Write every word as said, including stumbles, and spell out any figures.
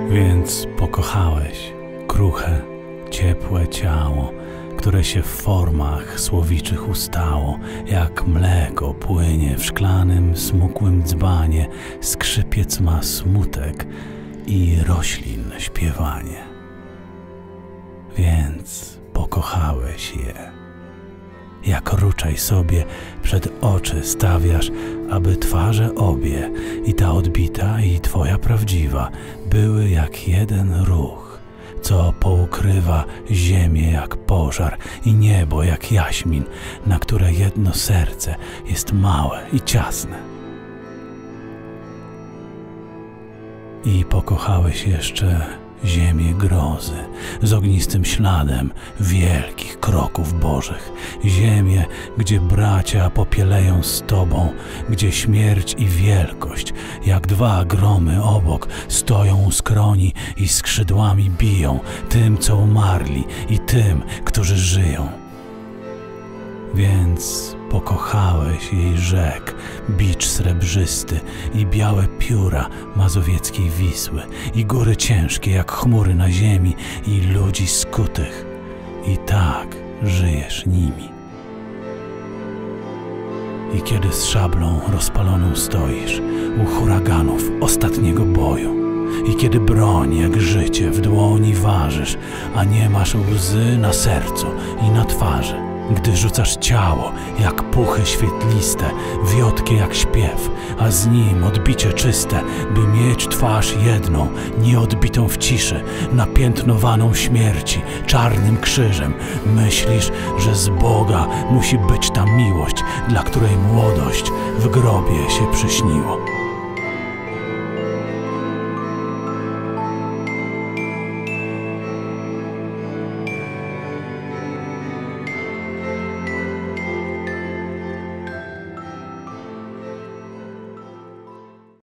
Więc pokochałeś kruche, ciepłe ciało, które się w formach słowiczych ustało, jak mleko płynie w szklanym, smukłym dzbanie, skrzypiec ma smutek i roślin śpiewanie. Więc pokochałeś je. Jak ruczaj sobie przed oczy stawiasz, aby twarze obie, i ta odbita, i twoja prawdziwa, były jak jeden ruch, co poukrywa ziemię jak pożar i niebo jak jaśmin, na które jedno serce jest małe i ciasne. I pokochałeś jeszcze ziemię grozy z ognistym śladem wielkich kroków bożych, ziemię, gdzie bracia popieleją z tobą, gdzie śmierć i wielkość, jak dwa gromy obok, stoją u skroni i skrzydłami biją tym, co umarli, i tym, którzy żyją. Więc pokochałeś jej rzek, bicz srebrzysty i białe pióra mazowieckiej Wisły, i góry ciężkie jak chmury na ziemi, i ludzi skutych, i tak żyjesz nimi. I kiedy z szablą rozpaloną stoisz u huraganów ostatniego boju, i kiedy broń jak życie w dłoni ważysz, a nie masz łzy na sercu i na twarzy, gdy rzucasz ciało jak puchy świetliste, wiotkie jak śpiew, a z nim odbicie czyste, by mieć twarz jedną, nieodbitą w ciszy, napiętnowaną śmierci, czarnym krzyżem, myślisz, że z Boga musi być ta miłość, dla której młodość w grobie się przyśniło.